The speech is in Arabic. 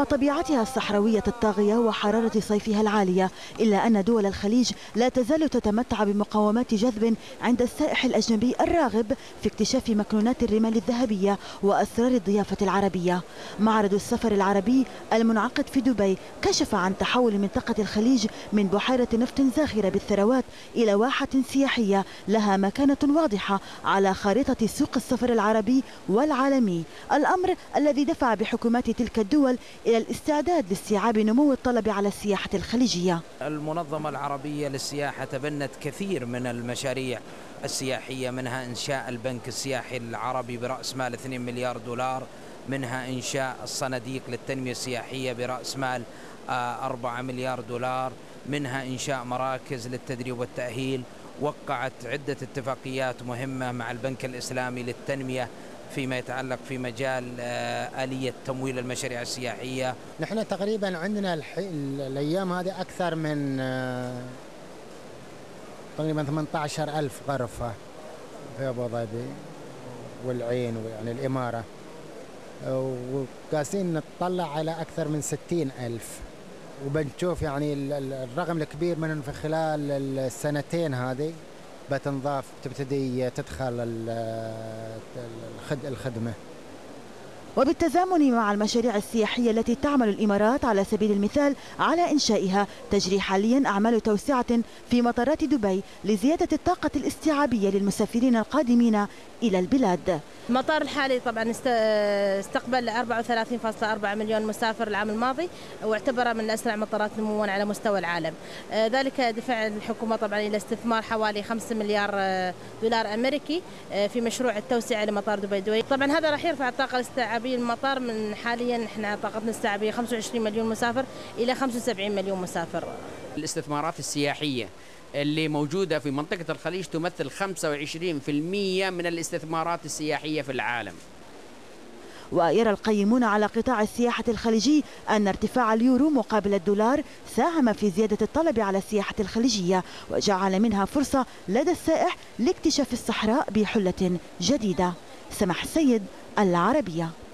طبيعتها الصحراوية الطاغية وحرارة صيفها العالية، إلا أن دول الخليج لا تزال تتمتع بمقومات جذب عند السائح الأجنبي الراغب في اكتشاف مكنونات الرمال الذهبية وأسرار الضيافة العربية. معرض السفر العربي المنعقد في دبي كشف عن تحول منطقة الخليج من بحيرة نفط زاخرة بالثروات إلى واحة سياحية لها مكانة واضحة على خارطة سوق السفر العربي والعالمي، الأمر الذي دفع بحكومات تلك الدول إلى الاستعداد لاستيعاب نمو الطلب على السياحة الخليجية. المنظمة العربية للسياحة تبنت كثير من المشاريع السياحية، منها إنشاء البنك السياحي العربي برأس مال 2 مليار دولار، منها إنشاء الصناديق للتنمية السياحية برأس مال 4 مليار دولار، منها إنشاء مراكز للتدريب والتأهيل. وقعت عدة اتفاقيات مهمة مع البنك الإسلامي للتنمية فيما يتعلق في مجال آلية تمويل المشاريع السياحية. نحن تقريبا عندنا الأيام هذه أكثر من تقريبا 18,000 غرفة في أبو ظبي والعين ويعني الإمارة، وقاسين نتطلع على أكثر من 60,000، وبنشوف يعني الرقم الكبير من في خلال السنتين هذه بتنضاف تبتدي تدخل الخدمة. وبالتزامن مع المشاريع السياحية التي تعمل الإمارات على سبيل المثال على إنشائها، تجري حاليا أعمال توسعة في مطارات دبي لزيادة الطاقة الاستيعابية للمسافرين القادمين إلى البلاد. المطار الحالي طبعا استقبل 34.4 مليون مسافر العام الماضي، واعتبر من أسرع مطارات نموا على مستوى العالم. ذلك دفع الحكومة طبعا إلى استثمار حوالي 5 مليار دولار أمريكي في مشروع التوسعة لمطار دبي. طبعا هذا راح يرفع الطاقة الاستيعابية للمطار من حاليا احنا طاقتنا الاستيعابية 25 مليون مسافر إلى 75 مليون مسافر. الاستثمارات السياحية اللي موجودة في منطقة الخليج تمثل 25% من الاستثمارات السياحية في العالم. ويرى القيمون على قطاع السياحة الخليجي أن ارتفاع اليورو مقابل الدولار ساهم في زيادة الطلب على السياحة الخليجية، وجعل منها فرصة لدى السائح لاكتشاف الصحراء بحلة جديدة. سمح السيد، العربية.